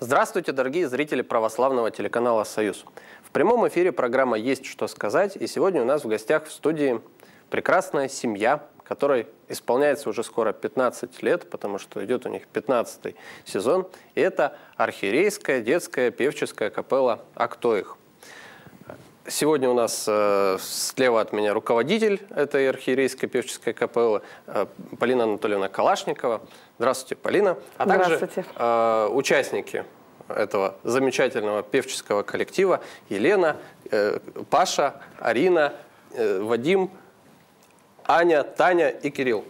Здравствуйте, дорогие зрители православного телеканала «Союз». В прямом эфире программа «Есть что сказать», и сегодня у нас в гостях в студии прекрасная семья, которой исполняется уже скоро 15 лет, потому что идет у них 15-й сезон, и это архиерейская детская певческая капелла «А кто их?». Сегодня у нас слева от меня руководитель этой архиерейской певческой капеллы Полина Анатольевна Калашникова. Здравствуйте, Полина. А также участники этого замечательного певческого коллектива: Елена, Паша, Арина, Вадим, Аня, Таня и Кирилл.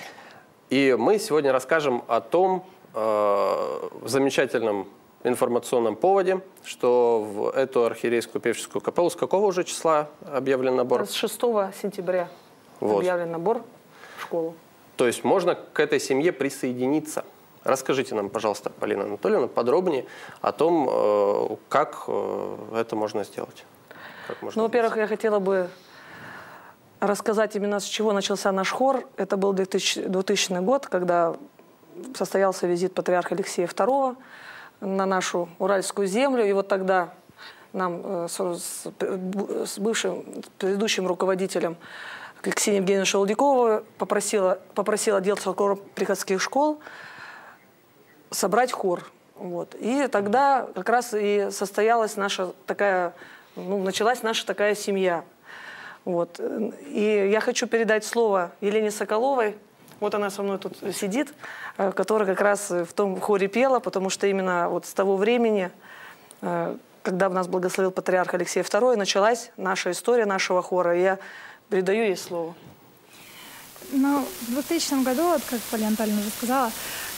И мы сегодня расскажем о том замечательном информационном поводе, что в эту архиерейскую певческую капеллу с какого уже числа объявлен набор? С 6 сентября объявлен набор в школу. То есть можно к этой семье присоединиться. Расскажите нам, пожалуйста, Полина Анатольевна, подробнее о том, как это можно сделать. Ну, во-первых, я хотела бы рассказать именно, с чего начался наш хор. Это был 2000 год, когда состоялся визит патриарха Алексея II на нашу Уральскую землю. И вот тогда нам с бывшим предыдущим руководителем Ксенией Евгеньевной Шелудяковой попросила отдел приходских школ собрать хор. Вот. И тогда как раз и состоялась наша такая, началась наша такая семья. Вот. И я хочу передать слово Елене Соколовой. Вот она со мной тут сидит, которая как раз в том хоре пела, потому что именно вот с того времени, когда нас благословил патриарх Алексей II, началась наша история нашего хора. И я передаю ей слово. Ну, в 2000 году, вот, как Полина Анатольевна уже сказала,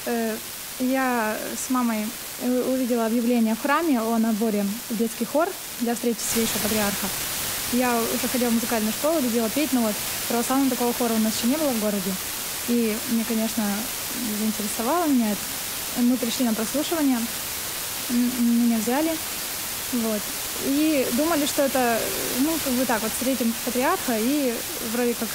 я с мамой увидела объявление в храме о наборе в детский хор для встречи Святейшего Патриарха. Я уже ходила в музыкальную школу, любила петь, но вот православного такого хора у нас еще не было в городе. И мне, конечно, заинтересовало меня это. Мы пришли на прослушивание, меня взяли, вот. И думали, что это, как бы так вот, встретим патриарха и вроде как...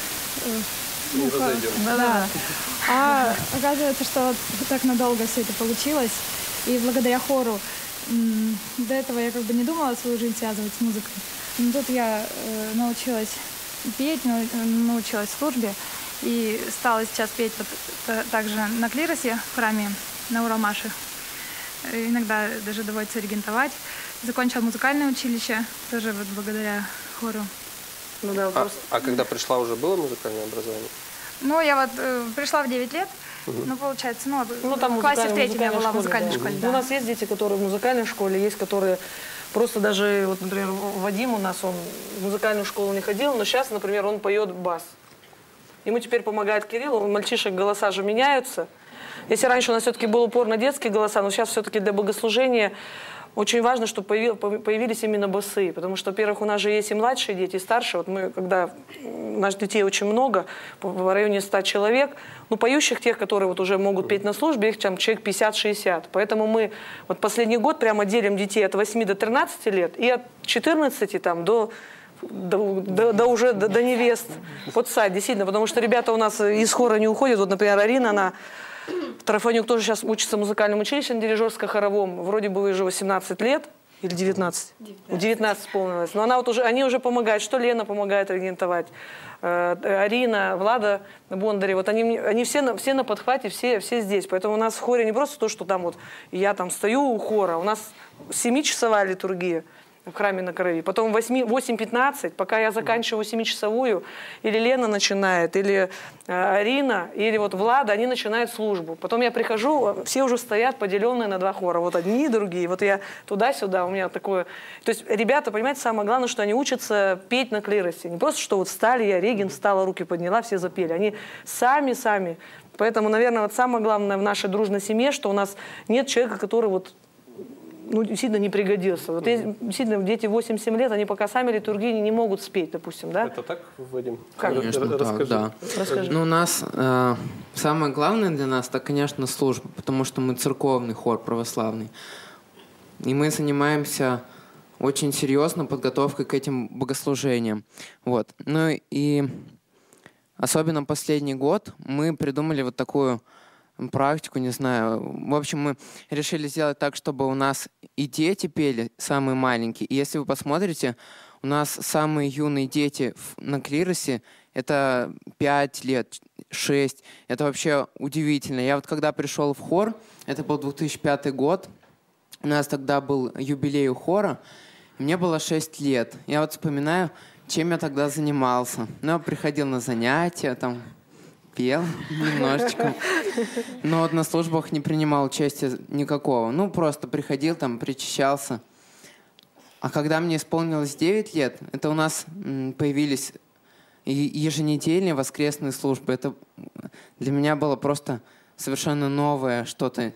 Да. А оказывается, что вот так надолго все это получилось. И благодаря хору до этого я как бы не думала свою жизнь связывать с музыкой. Но тут я научилась петь, научилась службе. И стала сейчас петь также на клиросе в храме на Уралмаше. Иногда даже доводится регентовать. Закончила музыкальное училище, тоже вот благодаря хору. Ну, да, а когда пришла, уже было музыкальное образование? Ну, я вот пришла в 9 лет, получается, там в классе в 3 я была в музыкальной школе. Да. У нас есть дети, которые в музыкальной школе, есть, которые просто даже, вот, например, Вадим у нас, он в музыкальную школу не ходил, но сейчас, например, он поет бас. Ему теперь помогает Кирилл, у мальчишек голоса же меняются. Если раньше у нас все-таки был упор на детские голоса, но сейчас все-таки для богослужения очень важно, чтобы появились именно басы. Потому что, во-первых, у нас же есть и младшие дети, и старшие. Вот мы, когда у нас детей очень много, в районе 100 человек, поющих тех, которые вот уже могут петь на службе, их там человек 50-60. Поэтому мы вот последний год прямо делим детей от 8 до 13 лет и от 14 там, до невест. Вот сайт, действительно, потому что ребята у нас из хора не уходят. Вот, например, Арина, она, Тарафанюк, тоже сейчас учится в музыкальном училище на дирижерско-хоровом. Вроде бы уже 18 лет. Или 19? 19 исполнилось. Но она вот они уже помогают. Что Лена помогает регентовать. Арина, Влада Бондари. Вот они все на подхвате, все здесь. Поэтому у нас в хоре не просто то, что там вот я там стою у хора. У нас 7-часовая литургия в храме на Крови. Потом 8:15, пока я заканчиваю 7-часовую, или Лена начинает, или Арина, или вот Влада, они начинают службу. Потом я прихожу, все уже стоят поделенные на 2 хора. Вот одни и другие. Вот я туда-сюда, у меня такое... То есть ребята, понимаете, самое главное, что они учатся петь на клиросе. Не просто, что вот встали, я регент, встала, руки подняла, все запели. Они сами. Поэтому, наверное, вот самое главное в нашей дружной семье, что у нас нет человека, который вот действительно не пригодился. Вот действительно, дети 8-7 лет, они пока сами литургии не могут спеть, допустим, да? Это так, Вадим? Конечно, так, да. Расскажи. Ну, у нас самое главное для нас, это, конечно, служба, потому что мы церковный хор православный. И мы занимаемся очень серьезно подготовкой к этим богослужениям. Вот. Ну и особенно последний год мы придумали вот такую практику, не знаю. В общем, мы решили сделать так, чтобы у нас и дети пели, самые маленькие. И если вы посмотрите, у нас самые юные дети на клиросе — это 5 лет, 6. Это вообще удивительно. Я вот когда пришел в хор, это был 2005 год, у нас тогда был юбилей у хора, мне было 6 лет. Я вот вспоминаю, чем я тогда занимался. Ну, я приходил на занятия, там, пел немножечко. Но вот на службах не принимал участия никакого. Ну, просто приходил, там, причащался. А когда мне исполнилось 9 лет, это у нас появились еженедельные воскресные службы. Это для меня было просто совершенно новое что-то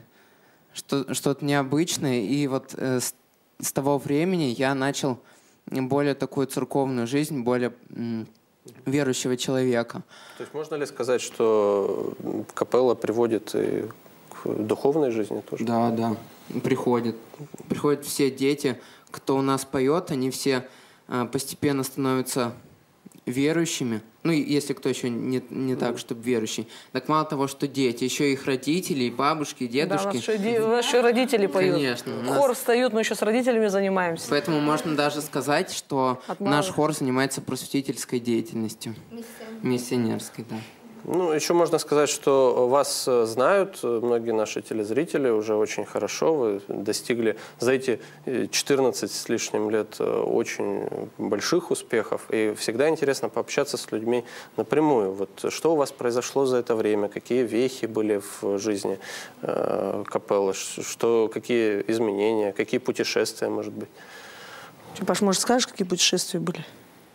необычное. И вот с того времени я начал более такую церковную жизнь, более верующего человека. То есть можно ли сказать, что капелла приводит и к духовной жизни тоже? Да, да, приходят. Приходят все дети, кто у нас поет, они все постепенно становятся верующими. Ну, если кто еще не так, чтобы верующий. Так мало того, что дети, еще их родители, и бабушки, и дедушки. Да, ваши родители поют. Конечно. Хор встают, мы еще с родителями занимаемся. Поэтому можно даже сказать, что наш хор занимается просветительской деятельностью. Миссионерской, да. Ну, еще можно сказать, что вас знают многие наши телезрители уже очень хорошо. Вы достигли за эти 14 с лишним лет очень больших успехов. И всегда интересно пообщаться с людьми напрямую. Вот что у вас произошло за это время? Какие вехи были в жизни капеллы? Какие изменения? Какие путешествия, может быть? Паш, может, скажешь, какие путешествия были?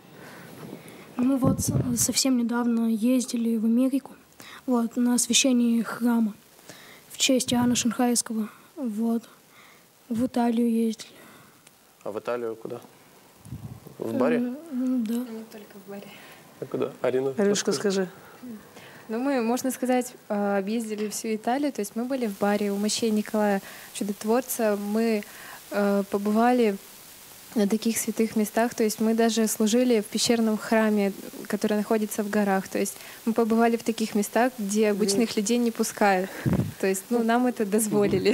Мы вот совсем недавно ездили в Америку, вот, на освящение храма в честь Иоанна Шанхайского, вот. В Италию ездили. А в Италию куда? В Бари? Да. Не только в Бари. А куда? Арина? Арюшка, скажи. Ну, мы, можно сказать, объездили всю Италию, то есть мы были в Бари у мощей Николая Чудотворца, мы побывали на таких святых местах, то есть мы даже служили в пещерном храме, который находится в горах, то есть мы побывали в таких местах, где обычных людей не пускают, то есть, ну, нам это дозволили.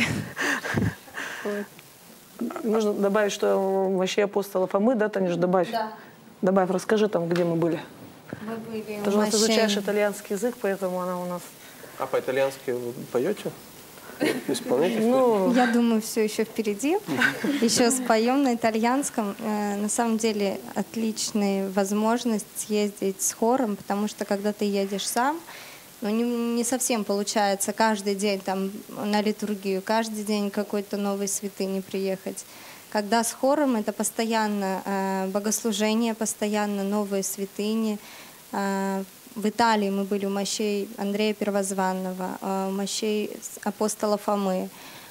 Нужно добавить, что мощей апостола Фомы, да, Танюш, добавь. Да. Добавь, расскажи там, где мы были. Мы были Ты же у нас изучаешь итальянский язык, поэтому она у нас... А по-итальянски вы поете? Исполняете? Ну, я думаю, все еще впереди. Еще споем на итальянском. На самом деле отличная возможность съездить с хором, потому что когда ты едешь сам, ну, не совсем получается каждый день там на литургию, каждый день какой-то новой святыни приехать. Когда с хором, это постоянно богослужение, постоянно новые святыни. В Италии мы были у мощей Андрея Первозванного, у мощей апостола Фомы,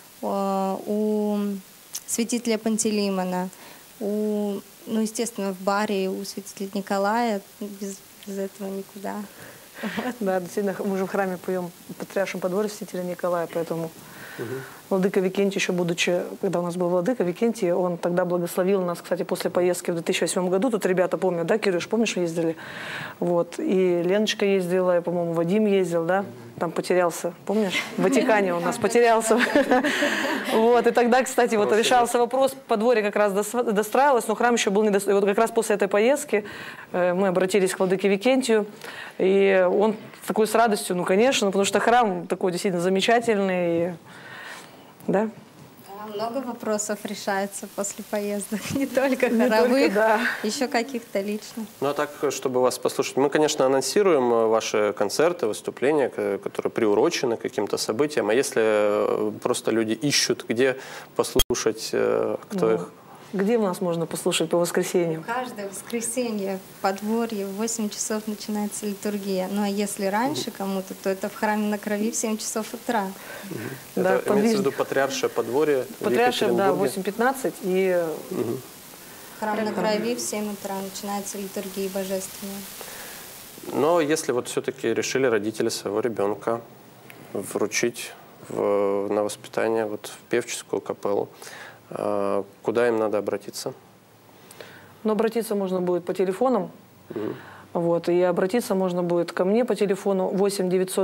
у святителя Пантелеймона, ну, естественно, в Баре у святителя Николая. Без этого никуда. Да, действительно, мы же в храме поем в Патриаршем подворье святителя Николая, поэтому владыка Викентий, еще будучи, когда у нас был владыка Викентий, он тогда благословил нас, кстати, после поездки в 2008 году. Тут ребята помнят, да, Кирюш, помнишь, ездили? Вот. И Леночка ездила, и, по-моему, Вадим ездил, да? Там потерялся, помнишь? В Ватикане у нас потерялся. Вот. И тогда, кстати, вот решался вопрос, подворье как раз достраивалось, но храм еще был недостроен. И вот как раз после этой поездки мы обратились к владыке Викентию, и он такой с радостью, ну, конечно, потому что храм такой действительно замечательный, да? Много вопросов решается после поездок, не только хоровых, да. еще каких-то личных. Ну а так, чтобы вас послушать, мы, конечно, анонсируем ваши концерты, выступления, которые приурочены к каким-то событиям. А если просто люди ищут, где послушать, кто их? Где у нас можно послушать по воскресеньям? Каждое воскресенье в подворье в 8 часов начинается литургия. Ну а если раньше кому-то, то это в храме на Крови в 7 часов утра. Это да, имеется в виду Патриаршее подворье? Патриаршее, да, 8:15 и... Храм на Крови в 7 утра начинается литургия божественная. Но если вот все-таки решили родители своего ребенка вручить на воспитание вот в певческую капеллу, куда им надо обратиться? Ну, обратиться можно будет по телефонам. Вот, и обратиться можно будет ко мне по телефону 8 910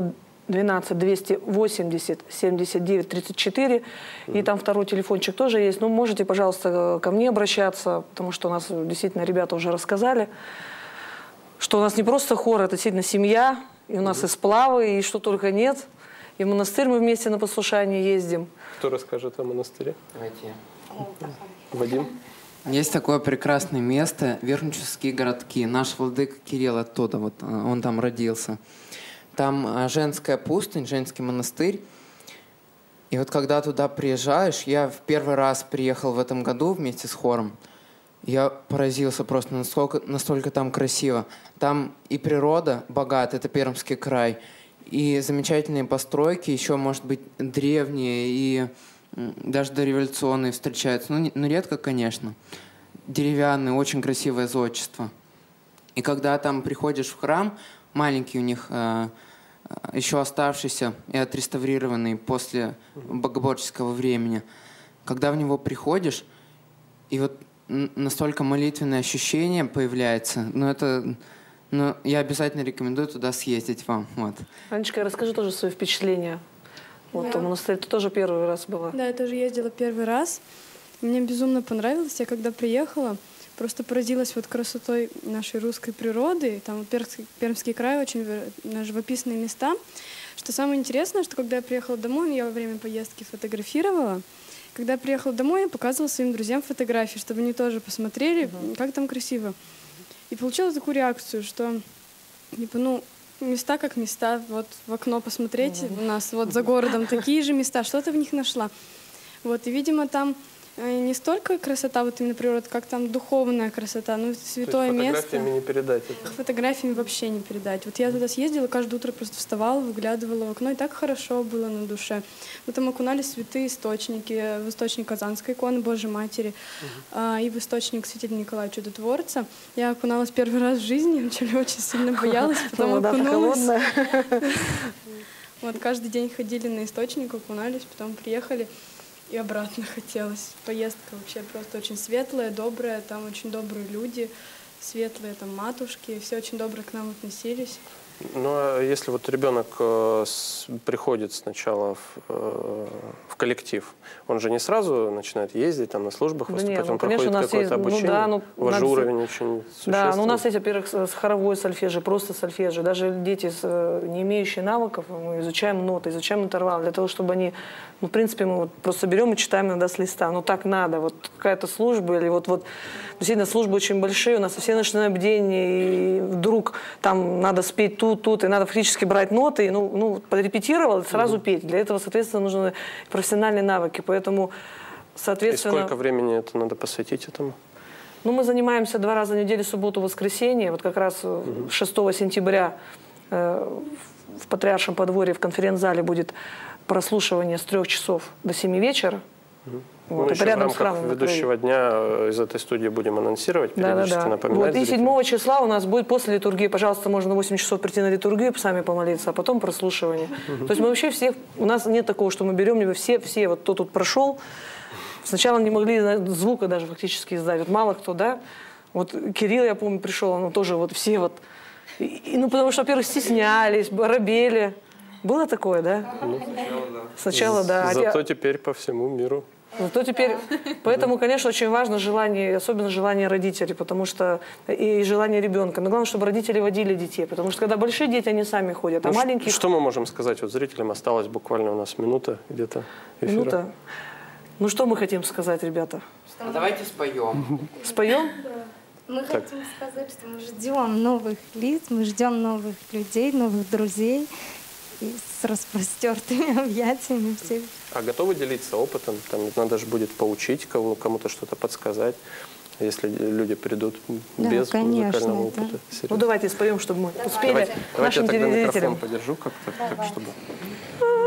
12 280 79 34. И там второй телефончик тоже есть. Ну, можете, пожалуйста, ко мне обращаться, потому что у нас действительно ребята уже рассказали, что у нас не просто хор, это действительно семья, и у нас и сплавы, и что только нет. И в монастырь мы вместе на послушание ездим. Кто расскажет о монастыре? Давайте. Вадим? Есть такое прекрасное место, Верхнеческие городки. Наш владыка Кирилл оттуда, вот он там родился. Там женская пустынь, женский монастырь. И вот когда туда приезжаешь, я в первый раз приехал в этом году вместе с хором, я поразился просто, настолько там красиво. Там и природа богата, это Пермский край, и замечательные постройки, еще, может быть, древние и даже дореволюционные встречаются. Ну, редко, конечно. Деревянные, очень красивое зодчество. И когда там приходишь в храм, маленький у них, еще оставшийся и отреставрированный после богоборческого времени, когда в него приходишь, и вот настолько молитвенное ощущение появляется, я обязательно рекомендую туда съездить вам. Вот. Анечка, расскажи тоже свои впечатления. Вот, да. Монастырь ты тоже первый раз была? Да, я тоже ездила первый раз. Мне безумно понравилось. Я когда приехала, просто поразилась вот красотой нашей русской природы. Там Пермский край, очень живописные места. Что самое интересное, что когда я приехала домой, я во время поездки фотографировала. Когда я приехала домой, я показывала своим друзьям фотографии, чтобы они тоже посмотрели, как там красиво. И получила такую реакцию, что типа, места как места, вот в окно посмотреть, у нас вот за городом такие же места, что ты в них нашла. Вот, и, видимо, там не столько красота, вот именно природа, как там духовная красота, святое место. Фотографиями не передать это? Фотографиями вообще не передать. Вот я туда съездила, каждое утро просто вставала, выглядывала в окно, и так хорошо было на душе. Мы там окунались в святые источники, в источник Казанской иконы Божьей Матери, и в источник святителя Николая Чудотворца. Я окуналась первый раз в жизни, очень сильно боялась, потом окунулась. Вот каждый день ходили на источник, окунались, потом приехали. И обратно хотелось. Поездка вообще просто очень светлая, добрая, там очень добрые люди, светлые там матушки, все очень добро к нам относились. Ну, а если вот ребенок приходит сначала в коллектив, он же не сразу начинает ездить там на службах, выступать, он проходит какое-то обучение, у вас же уровень очень существенный. Да, у нас есть, во-первых, хоровой сольфеджио, просто сольфеджио. Даже дети, не имеющие навыков, мы изучаем ноты, изучаем интервал, для того, чтобы они, в принципе, мы вот просто берем и читаем иногда с листа. Так надо, вот какая-то служба, или вот действительно службы очень большие, у нас все ночные бдения, и вдруг там надо спеть тут, и надо фактически брать ноты, и, подрепетировал, и сразу петь. Для этого, соответственно, нужны профессиональные навыки, поэтому, соответственно... И сколько времени это надо посвятить этому? Мы занимаемся 2 раза в неделю, субботу, воскресенье. Вот как раз 6 сентября в Патриаршем подворье в конференц-зале будет прослушивание с 3 часов до 7 вечера. Мы еще в рамках ведущего дня из этой студии будим анонсировать, периодически напоминать. И 7 числа у нас будет после литургии, пожалуйста, можно на 8 часов прийти на литургию, сами помолиться, а потом прослушивание. То есть мы вообще всех, у нас нет такого, что мы берем, все, вот кто тут прошел, сначала не могли звука даже фактически издать, мало кто, да. Вот Кирилл, я помню, пришел, он тоже все потому что, во-первых, стеснялись, робели. Было такое, да? Сначала, да. Зато теперь по всему миру. Поэтому, конечно, очень важно желание, особенно желание родителей, потому что и желание ребенка. Но главное, чтобы родители водили детей, потому что когда большие дети, они сами ходят, а маленькие... Что мы можем сказать вот зрителям? Осталось буквально у нас минута где-то эфира. Минута. Что мы хотим сказать, ребята? Давайте споем. Споем? Мы хотим сказать, что мы ждем новых лиц, мы ждем новых людей, новых друзей. И с распростертыми объятиями всех. А готовы делиться опытом? Там надо же будет поучить кому-то что-то подсказать, если люди придут без музыкального опыта. Давайте споем, чтобы мы успели нашим телезрителям. Давайте я тогда микрофон подержу как-то, так, чтобы...